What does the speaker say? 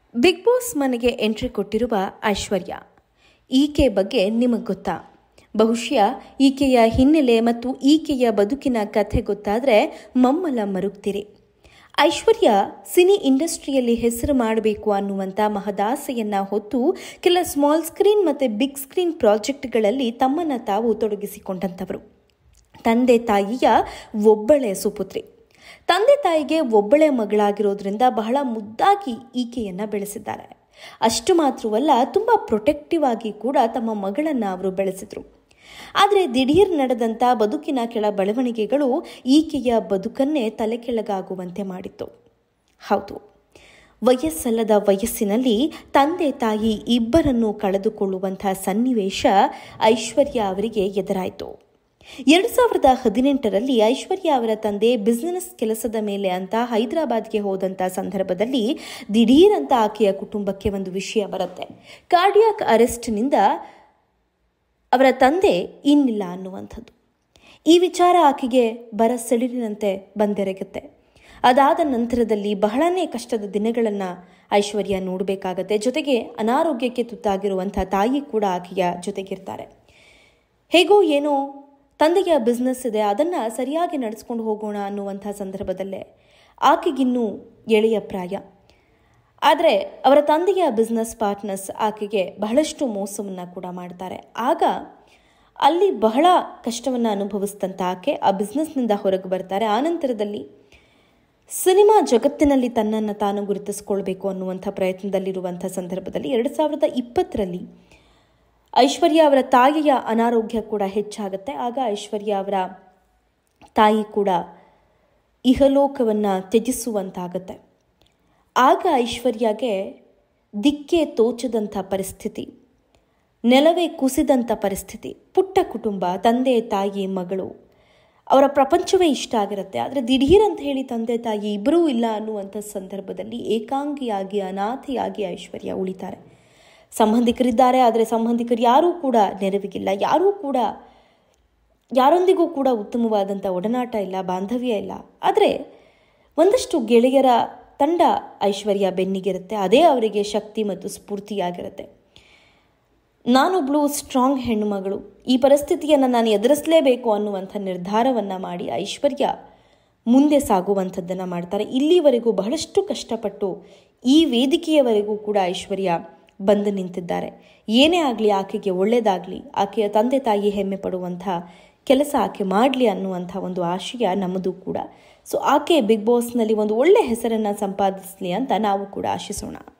Big boss ಮನೆಗೆ entry ಕೊಟ್ಟಿರುವ ಐಶ್ವರ್ಯ, ಈಕೆ ಬಗ್ಗೆ ನಿಮಗೆ ಗೊತ್ತಾ? ಬಹುಶಃ ಈಕೆಯ ಹಿನ್ನೆಲೆ ಮತ್ತು ಈಕೆಯ ಬದುಕಿನ ಕಥೆ ಗೊತ್ತಾದರೆ ಮಮ್ಮಲ ಮರುಗ್ತೀರಿ. ಐಶ್ವರ್ಯ ಸಿನಿ ಇಂಡಸ್ಟ್ರಿಯಲ್ಲಿ ಹೆಸರು ಮಾಡಬೇಕು ಅನ್ನುವಂಥ ಮಹದಾಸೆಯನ್ನ ಹೊತ್ತು ಕೆಲ ಸ್ಮಾಲ್ ಸ್ಕ್ರೀನ್ ಮತ್ತು ಬಿಗ್ ಸ್ಕ್ರೀನ್ ಪ್ರಾಜೆಕ್ಟ್ಗಳಲ್ಲಿ ತಮ್ಮನ್ನು ತಾವು ತೊಡಗಿಸಿಕೊಂಡಂಥವರು. ತಂದೆ ತಾಯಿಯ ಒಬ್ಬಳೇ ಸುಪುತ್ರಿ. ತಂದೆ ತಾಯಿಗೆ ಒಬ್ಬಳೇ ಮಗಳಾಗಿರೋದ್ರಿಂದ ಬಹಳ ಮುದ್ದಾಗಿ ಈಕೆಯನ್ನು ಬೆಳೆಸಿದ್ದಾರೆ. ಅಷ್ಟು ಮಾತ್ರವಲ್ಲ, ತುಂಬ ಪ್ರೊಟೆಕ್ಟಿವ್ ಆಗಿ ಕೂಡ ತಮ್ಮ ಮಗಳನ್ನು ಅವರು ಬೆಳೆಸಿದ್ರು. ಆದರೆ ದಿಢೀರ್ ನಡೆದಂಥ ಬದುಕಿನ ಕೆಳ ಬೆಳವಣಿಗೆಗಳು ಈಕೆಯ ಬದುಕನ್ನೇ ತಲೆಕೆಳಗಾಗುವಂತೆ ಮಾಡಿತ್ತು. ಹೌದು, ವಯಸ್ಸಲ್ಲದ ವಯಸ್ಸಿನಲ್ಲಿ ತಂದೆ ತಾಯಿ ಇಬ್ಬರನ್ನು ಕಳೆದುಕೊಳ್ಳುವಂಥ ಸನ್ನಿವೇಶ ಐಶ್ವರ್ಯ ಅವರಿಗೆ ಎದುರಾಯಿತು. 2018ರಲ್ಲಿ ಐಶ್ವರ್ಯ ಅವರ ತಂದೆ ಬಿಸಿನೆಸ್ ಕೆಲಸದ ಮೇಲೆ ಅಂತ ಹೈದರಾಬಾದ್ಗೆ ಹೋದಂಥ ಸಂದರ್ಭದಲ್ಲಿ ದಿಢೀರಂತ ಆಕೆಯ ಕುಟುಂಬಕ್ಕೆ ಒಂದು ವಿಷಯ ಬರುತ್ತೆ. ಕಾರ್ಡಿಯಾಕ್ ಅರೆಸ್ಟ್ನಿಂದ ಅವರ ತಂದೆ ಇನ್ನಿಲ್ಲ ಅನ್ನುವಂಥದ್ದು. ಈ ವಿಚಾರ ಆಕೆಗೆ ಸೆಳಿಲಿನಂತೆ ಬಂದೆರಗುತ್ತೆ. ಅದಾದ ನಂತರದಲ್ಲಿ ಬಹಳನೇ ಕಷ್ಟದ ದಿನಗಳನ್ನು ಐಶ್ವರ್ಯ ನೋಡಬೇಕಾಗತ್ತೆ. ಜೊತೆಗೆ ಅನಾರೋಗ್ಯಕ್ಕೆ ತುತ್ತಾಗಿರುವಂಥ ತಾಯಿ ಕೂಡ ಆಕೆಯ ಜೊತೆಗಿರ್ತಾರೆ. ಹೇಗೋ ಏನೋ ತಂದೆಯ ಬಿಸ್ನೆಸ್ ಇದೆ, ಅದನ್ನು ಸರಿಯಾಗಿ ನಡೆಸ್ಕೊಂಡು ಹೋಗೋಣ ಅನ್ನುವಂಥ ಸಂದರ್ಭದಲ್ಲೇ ಆಕೆಗಿನ್ನೂ ಎಳೆಯ ಪ್ರಾಯ. ಆದರೆ ಅವರ ತಂದೆಯ ಬಿಸ್ನೆಸ್ ಪಾರ್ಟ್ನರ್ಸ್ ಆಕೆಗೆ ಬಹಳಷ್ಟು ಮೋಸವನ್ನು ಕೂಡ ಮಾಡ್ತಾರೆ. ಆಗ ಅಲ್ಲಿ ಬಹಳ ಕಷ್ಟವನ್ನು ಅನುಭವಿಸಿದಂಥ ಆಕೆ ಆ ಬಿಸ್ನೆಸ್ನಿಂದ ಹೊರಗೆ ಬರ್ತಾರೆ. ಆನಂತರದಲ್ಲಿ ಸಿನಿಮಾ ಜಗತ್ತಿನಲ್ಲಿ ತನ್ನನ್ನು ತಾನು ಗುರುತಿಸ್ಕೊಳ್ಬೇಕು ಅನ್ನುವಂಥ ಪ್ರಯತ್ನದಲ್ಲಿರುವಂಥ ಸಂದರ್ಭದಲ್ಲಿ 2020ರಲ್ಲಿ ಐಶ್ವರ್ಯ ಅವರ ತಾಯಿಯ ಅನಾರೋಗ್ಯ ಕೂಡ ಹೆಚ್ಚಾಗುತ್ತೆ. ಆಗ ಐಶ್ವರ್ಯ ಅವರ ತಾಯಿ ಕೂಡ ಇಹಲೋಕವನ್ನು ತ್ಯಜಿಸುವಂತಾಗತ್ತೆ. ಆಗ ಐಶ್ವರ್ಯಗೆ ದಿಕ್ಕೇ ತೋಚದಂಥ ಪರಿಸ್ಥಿತಿ, ನೆಲವೇ ಕುಸಿದಂಥ ಪರಿಸ್ಥಿತಿ. ಪುಟ್ಟ ಕುಟುಂಬ, ತಂದೆ ತಾಯಿ ಮಗಳು, ಅವರ ಪ್ರಪಂಚವೇ ಇಷ್ಟ ಆಗಿರುತ್ತೆ. ಆದರೆ ದಿಢೀರ್ ಅಂತ ಹೇಳಿ ತಂದೆ ತಾಯಿ ಇಬ್ಬರೂ ಇಲ್ಲ ಅನ್ನುವಂಥ ಸಂದರ್ಭದಲ್ಲಿ ಏಕಾಂಗಿಯಾಗಿ ಅನಾಥೆಯಾಗಿ ಐಶ್ವರ್ಯ ಉಳಿತಾರೆ. ಸಂಬಂಧಿಕರಿದ್ದಾರೆ, ಆದರೆ ಸಂಬಂಧಿಕರು ಯಾರೂ ಕೂಡ ನೆರವಿಗಿಲ್ಲ. ಯಾರೊಂದಿಗೂ ಕೂಡ ಉತ್ತಮವಾದಂಥ ಒಡನಾಟ ಇಲ್ಲ, ಬಾಂಧವ್ಯ ಇಲ್ಲ. ಆದರೆ ಒಂದಷ್ಟು ಗೆಳೆಯರ ತಂಡ ಐಶ್ವರ್ಯ ಬೆನ್ನಿಗಿರುತ್ತೆ. ಅದೇ ಅವರಿಗೆ ಶಕ್ತಿ ಮತ್ತು ಸ್ಫೂರ್ತಿಯಾಗಿರುತ್ತೆ. ನಾನೊಬ್ಳು ಸ್ಟ್ರಾಂಗ್ ಹೆಣ್ಣುಮಗಳು, ಈ ಪರಿಸ್ಥಿತಿಯನ್ನು ನಾನು ಎದುರಿಸಲೇಬೇಕು ಅನ್ನುವಂಥ ನಿರ್ಧಾರವನ್ನು ಮಾಡಿ ಐಶ್ವರ್ಯ ಮುಂದೆ ಸಾಗುವಂಥದ್ದನ್ನು ಮಾಡ್ತಾರೆ. ಇಲ್ಲಿವರೆಗೂ ಬಹಳಷ್ಟು ಕಷ್ಟಪಟ್ಟು ಈ ವೇದಿಕೆಯವರೆಗೂ ಕೂಡ ಐಶ್ವರ್ಯ ಬಂದು ನಿಂತಿದ್ದಾರೆ. ಏನೇ ಆಗಲಿ ಆಕೆಗೆ ಒಳ್ಳೆಯದಾಗಲಿ, ಆಕೆಯ ತಂದೆ ತಾಯಿ ಹೆಮ್ಮೆ ಪಡುವಂಥ ಕೆಲಸ ಆಕೆ ಮಾಡಲಿ ಅನ್ನುವಂಥ ಒಂದು ಆಶಯ ನಮ್ಮದು ಕೂಡ. ಸೊ ಆಕೆ ಬಿಗ್ ಬಾಸ್ನಲ್ಲಿ ಒಂದು ಒಳ್ಳೆಯ ಹೆಸರನ್ನು ಸಂಪಾದಿಸಲಿ ಅಂತ ನಾವು ಕೂಡ ಆಶಿಸೋಣ.